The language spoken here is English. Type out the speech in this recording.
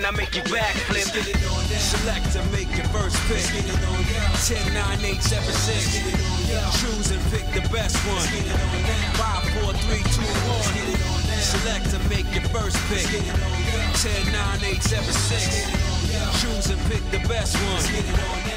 I make you backflip. Select and make your first pick. 10, 9, 8, 7, 6. Choose and pick the best one. 5, 4, 3, 2, 1. Select and make your first pick. 10, 9, 8, 7, 6. Choose and pick the best one.